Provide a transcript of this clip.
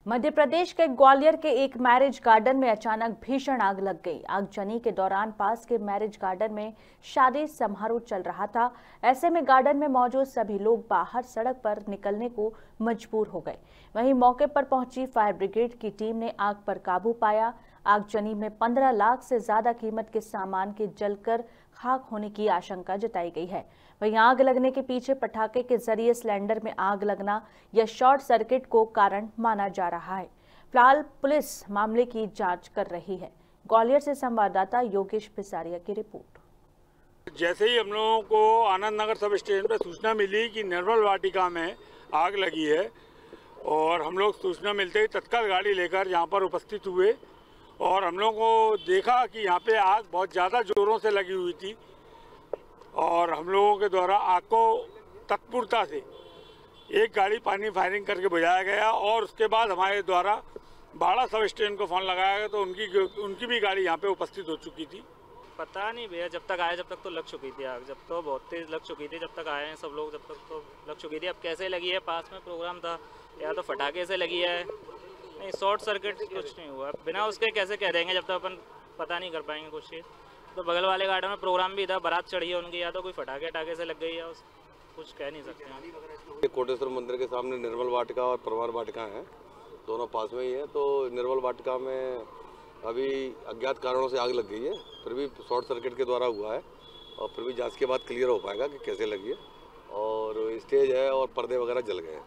मध्य प्रदेश के ग्वालियर के एक मैरिज गार्डन में अचानक भीषण आग लग गई। आगजनी के दौरान पास के मैरिज गार्डन में शादी समारोह चल रहा था। ऐसे में गार्डन में मौजूद सभी लोग बाहर सड़क पर निकलने को मजबूर हो गए। वहीं मौके पर पहुंची फायर ब्रिगेड की टीम ने आग पर काबू पाया। आगजनी में 15 लाख से ज्यादा कीमत के सामान के जलकर खाक होने की आशंका जताई गई है। वहीं आग लगने के पीछे पटाखे के जरिए सिलेंडर में आग लगना या शॉर्ट सर्किट को कारण माना जा रहा है। फिलहाल पुलिस मामले की जांच कर रही है। ग्वालियर से संवाददाता योगेश पिसारिया की रिपोर्ट। जैसे ही हम लोगों को आनंद नगर सब स्टेशन पर सूचना मिली कि निर्मल वाटिका में आग लगी है और हम लोग सूचना मिलते ही तत्काल गाड़ी लेकर यहाँ पर उपस्थित हुए और हम लोगों को देखा कि यहाँ पे आग बहुत ज़्यादा जोरों से लगी हुई थी और हम लोगों के द्वारा आग को तत्परता से एक गाड़ी पानी फायरिंग करके बुझाया गया और उसके बाद हमारे द्वारा बाड़ा सब स्टेशन को फ़ोन लगाया गया तो उनकी भी गाड़ी यहाँ पे उपस्थित हो चुकी थी। पता नहीं भैया, जब तक आए जब तक तो लग चुकी थी आग, जब तो बहुत तेज़ लग चुकी थी, जब तक आए हैं सब लोग जब तक तो लग चुकी थी। अब कैसे लगी है, पास में प्रोग्राम था या तो फटाके से लगी है, नहीं शॉर्ट सर्किट कुछ नहीं हुआ। बिना उसके कैसे कह देंगे जब तक अपन पता नहीं कर पाएंगे कुछ चीज़। तो बगल वाले गार्डन में प्रोग्राम भी था, बारात चढ़ी है उनकी, या तो कोई फटाके टाके से लग गई है, कुछ कह नहीं सकते हैं। कोटेश्वर मंदिर के सामने निर्मल वाटिका और परमार वाटिका है, दोनों पास में ही है। तो निर्मल वाटिका में अभी अज्ञात कारणों से आग लग गई है, फिर भी शॉर्ट सर्किट के द्वारा हुआ है और फिर भी जांच के बाद क्लियर हो पाएगा कि कैसे लगी है। और स्टेज है और पर्दे वगैरह जल गए हैं।